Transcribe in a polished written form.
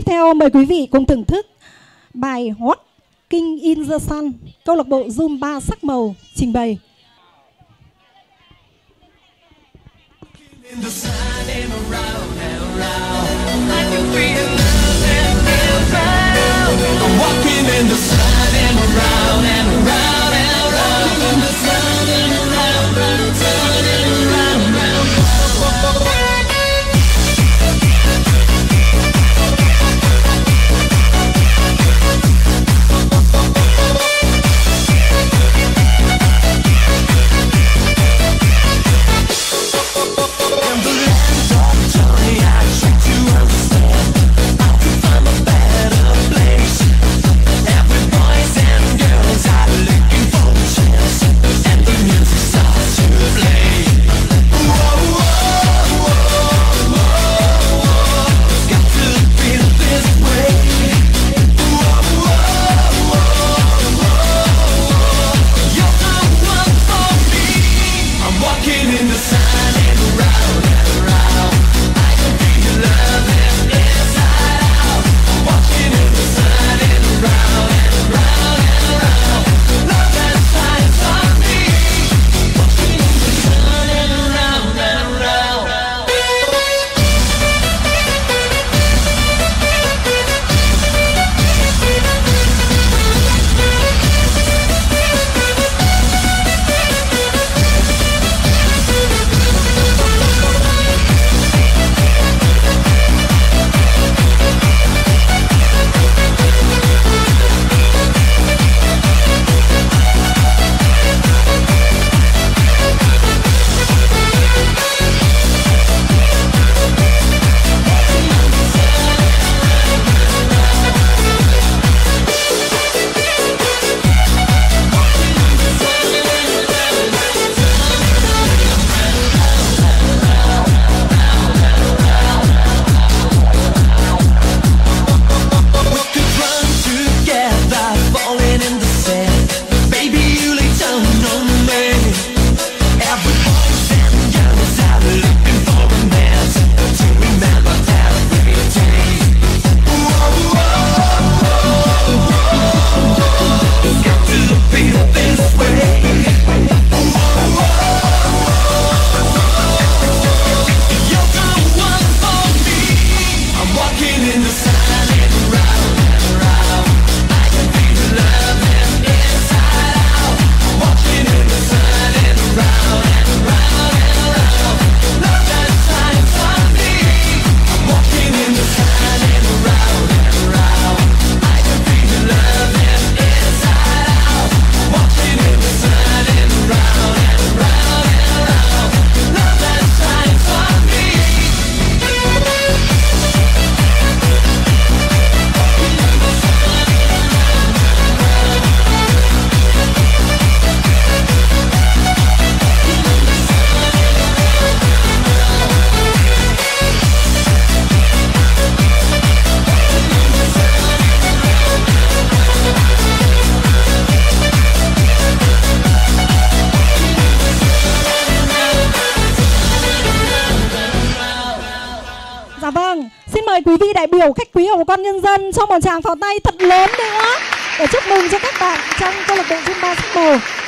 theo mời quý vị cùng thưởng thức bài Walking in the Sun, câu lạc bộ Zumba sắc màu trình bày. Dạ vâng, xin mời quý vị đại biểu, khách quý của con nhân dân cho một tràng pháo tay thật lớn nữa để chúc mừng cho các bạn trong câu lạc bộ Zumba sắc màu.